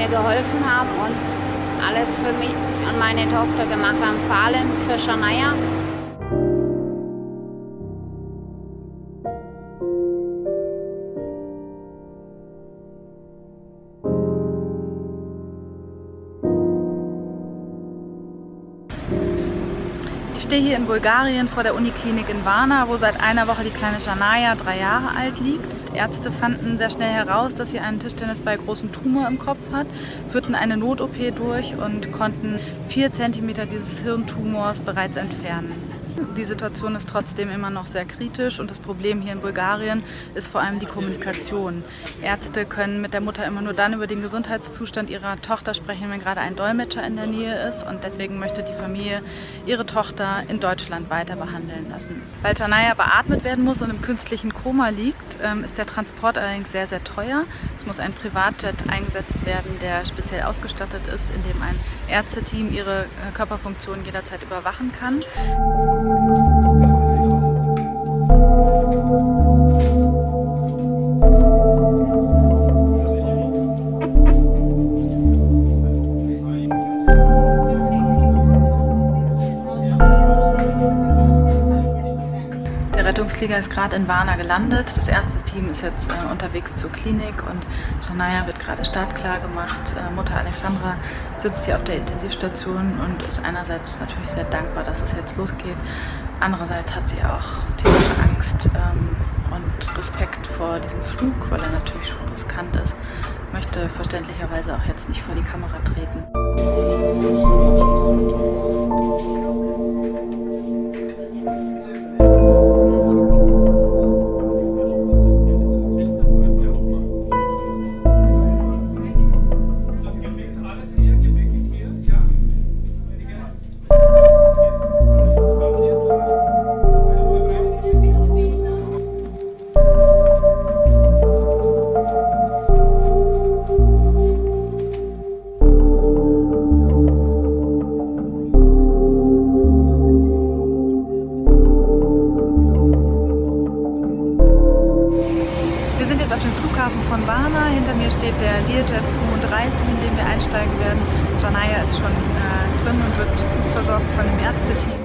mir geholfen haben und alles für mich und meine Tochter gemacht haben, vor allem für Shania. Ich stehe hier in Bulgarien vor der Uniklinik in Varna, wo seit einer Woche die kleine Shania 3 Jahre alt liegt. Ärzte fanden sehr schnell heraus, dass sie einen Tischtennisball großen Tumor im Kopf hat, führten eine Not-OP durch und konnten 4 cm dieses Hirntumors bereits entfernen. Die Situation ist trotzdem immer noch sehr kritisch und das Problem hier in Bulgarien ist vor allem die Kommunikation. Ärzte können mit der Mutter immer nur dann über den Gesundheitszustand ihrer Tochter sprechen, wenn gerade ein Dolmetscher in der Nähe ist, und deswegen möchte die Familie ihre Tochter in Deutschland weiter behandeln lassen. Weil Shania beatmet werden muss und im künstlichen Koma liegt, ist der Transport allerdings sehr, sehr teuer. Es muss ein Privatjet eingesetzt werden, der speziell ausgestattet ist, in dem ein Ärzteteam ihre Körperfunktion jederzeit überwachen kann. Der Rettungsflieger ist gerade in Varna gelandet. Das Ärzteteam ist jetzt unterwegs zur Klinik und Shania wird gerade startklar gemacht. Mutter Alexandra sitzt hier auf der Intensivstation und ist einerseits natürlich sehr dankbar, dass es jetzt losgeht. Andererseits hat sie auch tierische Angst und Respekt vor diesem Flug, weil er natürlich schon riskant ist. Möchte verständlicherweise auch jetzt nicht vor die Kamera treten. Auf dem Flughafen von Varna. Hinter mir steht der Learjet 35, in den wir einsteigen werden. Shania ist schon drin und wird gut versorgt von dem Ärzteteam.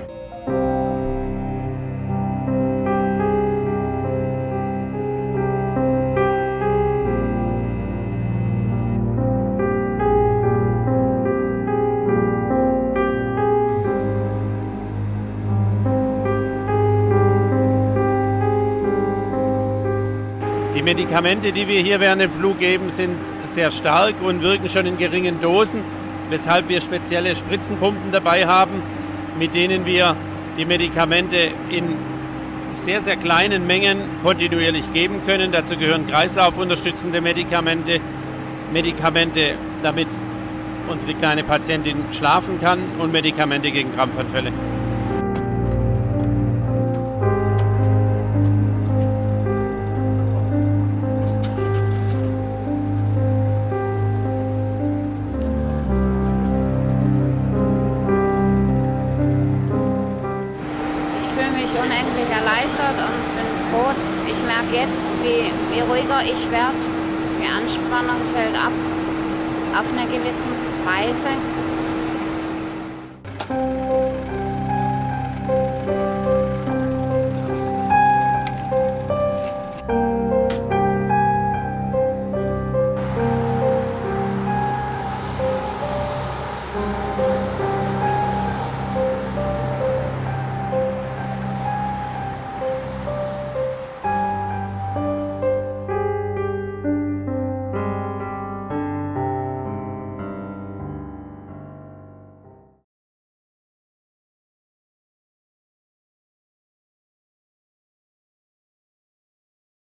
Die Medikamente, die wir hier während dem Flug geben, sind sehr stark und wirken schon in geringen Dosen, weshalb wir spezielle Spritzenpumpen dabei haben, mit denen wir die Medikamente in sehr, sehr kleinen Mengen kontinuierlich geben können. Dazu gehören kreislaufunterstützende Medikamente, damit unsere kleine Patientin schlafen kann, und Medikamente gegen Krampfanfälle. Unendlich erleichtert und bin froh. Ich merke jetzt, wie ruhiger ich werde, die Anspannung fällt ab, auf eine gewisse Weise.